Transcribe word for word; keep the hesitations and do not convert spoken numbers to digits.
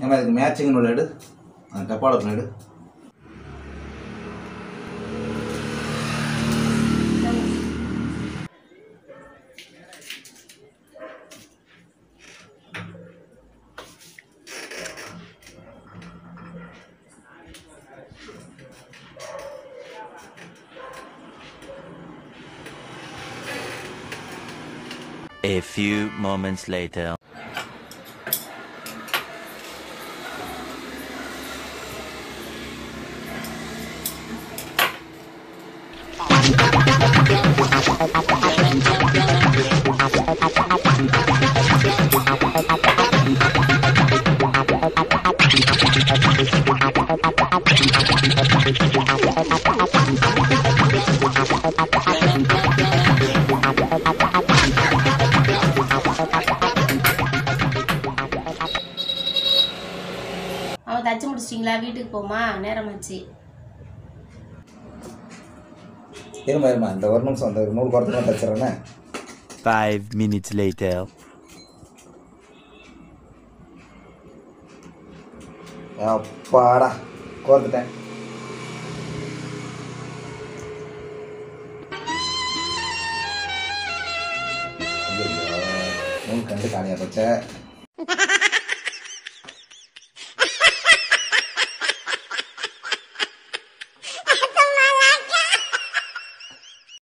ஏமா இதுக்கு மேட்சிங் உள்ள எடு, அந்த டப்பாவில் எடு. A few moments later. அவன் தச்சு முடிச்சிட்டிங்களா? வீட்டுக்கு போமா, நேரமாச்சு. இருமா இருமா இந்த ஒரு நிமிஷம் அந்த நூல் குறத்துலாம் தச்சுறேன்னே. Five minutes later. அப்பாடா கோர்த்துட்டேன். நூல் கண்டு காலியாக போச்சே.